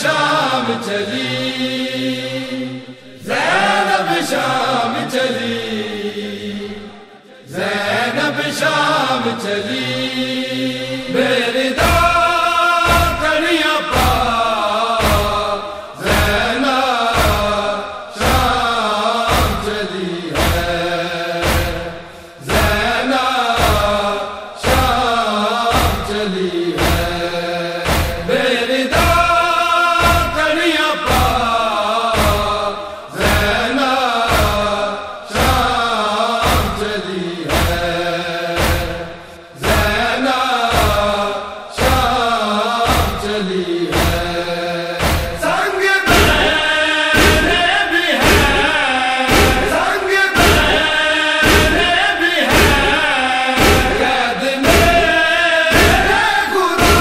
شام چلی، زینب شام چلی، زینب شام چلی، بیردا کڑیاں پاک زینب شام چلی ہے، زینب شام چلی ہے، بیردا کڑیاں پاک زینب شام چلی ہے، زینب شام چلی ہے، سنگ بہنیں بھی ہیں، سنگ بہنیں بھی ہیں، قید میرے خدا،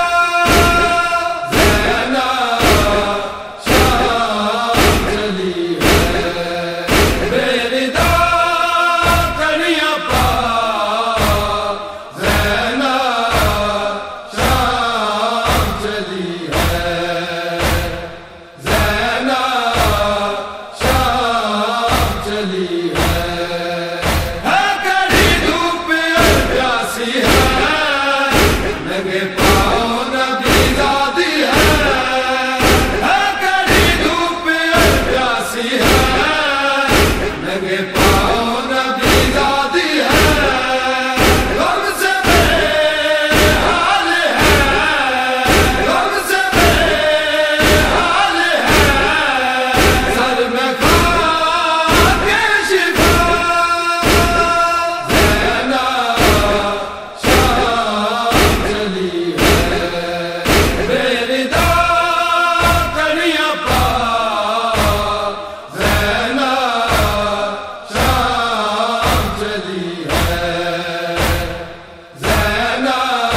زینب شام چلی ہے، بیردا کڑیاں پاک زینب شام چلی ہے، زینب شام چلی ہے، کڑی دھوپ اور پیاسی ہے، ننگے پاؤں نبی زادی ہے، کڑی دھوپ اور پیاسی ہے، ننگے پاؤں نبی زادی ہے، غم سے بے حال ہے، غم سے بے حال ہے، سر میں خاک شفا، زینب شام چلی ہے، بیردا کڑیاں پاک زینب شام چلی ہے، زینب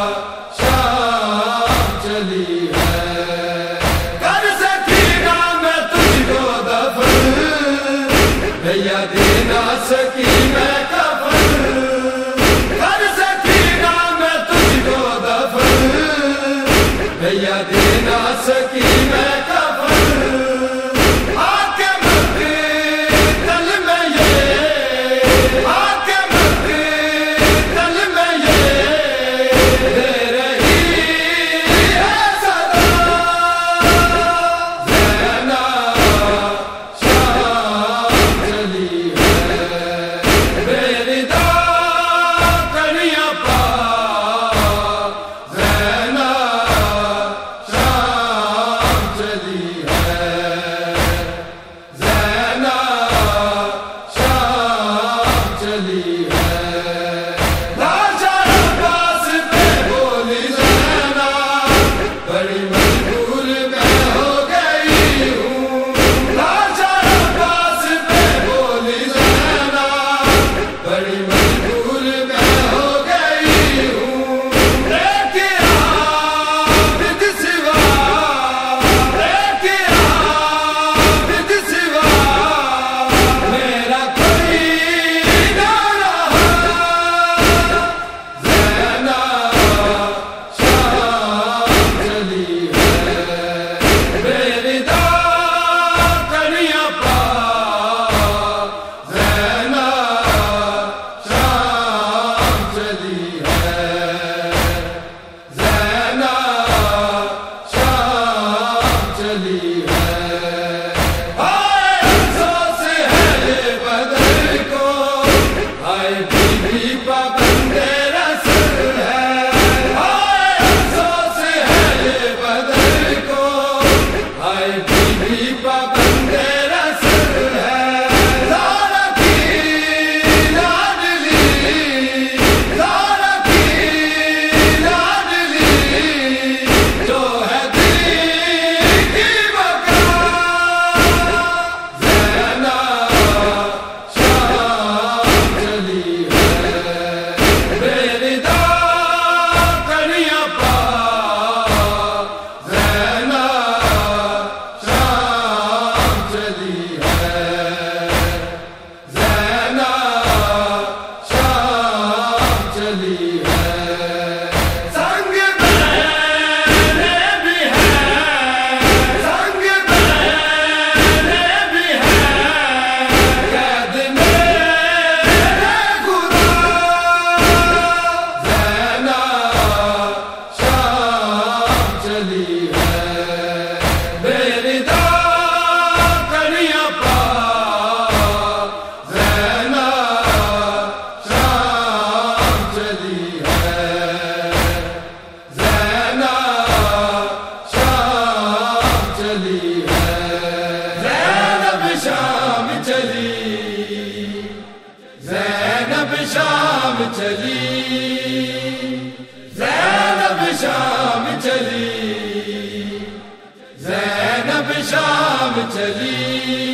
شام چلی ہے، کر سکینہ میں تجھ کو دفن، بھیا دینا سکی میں کفن، کر سکینہ میں تجھ کو دفن، بھیا دینا سکی میں کفن، آ کے مقتل میں یہ، آ کے مقتل میں یہ دے رہی ہے صدا، زینب شام چلی ہے، بیردا کڑیاں پاک زینب شام چلی ہے، زینب شام چلی ہے، لاچار عباس پہ بولی زینب، بڑی مجبور میں ہو گئی ہوں، لاچار عباس پہ بولی زینب، بڑی مجبور میں ہو گئی ہوں، ایک عابد سوا، ایک عابد سوا میرا کوئی نہ رہا، زینب شام چلی ہے، بیردا کڑیاں پاک زینب شام چلی ہے، زینب شام چلی ہے، آئے افسوس ہے یہ بدر کو، آئے بیوی پابند رسل ہے، آئے افسوس ہے یہ بدر کو، آئے بیوی پابند رسل ہے، زارا کی لاڈلی، زارا کی لاڈلی، جو ہے دل کی بقا، زینب شام چلی ہے، بیردا کڑیاں پاک زینب شام چلی ہے، زینب شام چلی ہے، سنگ بہنیں بھی ہیں، زینب شام چلی، زینب شام چلی